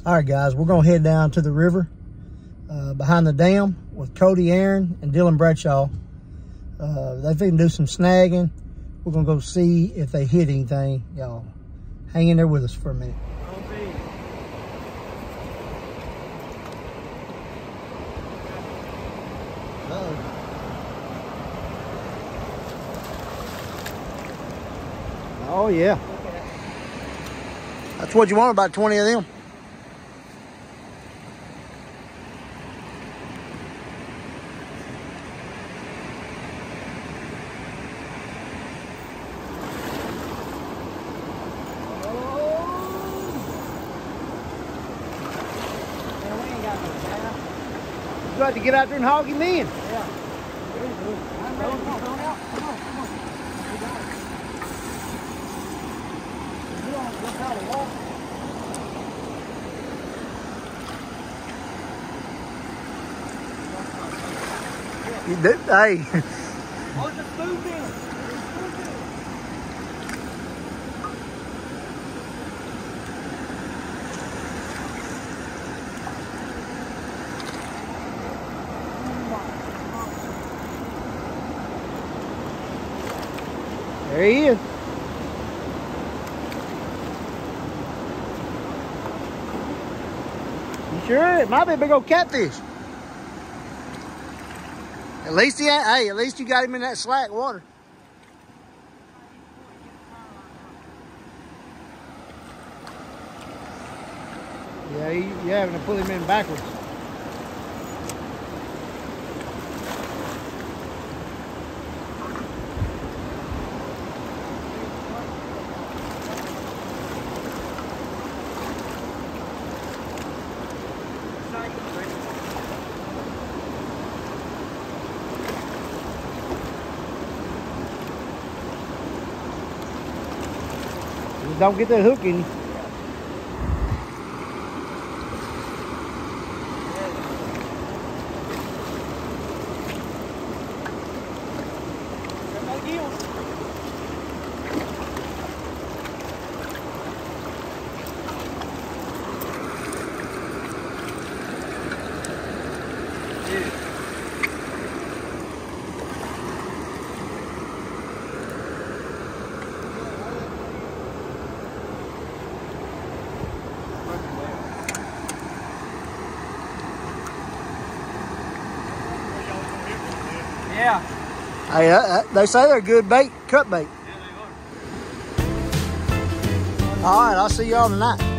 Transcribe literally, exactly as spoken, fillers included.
All right, guys, we're gonna head down to the river uh, behind the dam with Cody, Aaron, and Dillon Bradshaw. Uh, they've been do some snagging. We're gonna go see if they hit anything. Y'all hang in there with us for a minute. Uh-oh. Oh yeah. That's what you want, about twenty of them. You got to get out there and hog him in. Yeah. I'm ready. Come on, come on, come on, come on. You got it. You don't look how to walk. You did, hey. Oh, just move in. There he is. You sure? It might be a big old catfish. At least he had, hey, at least you got him in that slack water. Yeah, you, you're having to pull him in backwards. Just don't get that hook in you. Yeah. Hey, uh, uh, they say they're good bait, cut bait. Yeah, they are. All right, I'll see y'all tonight.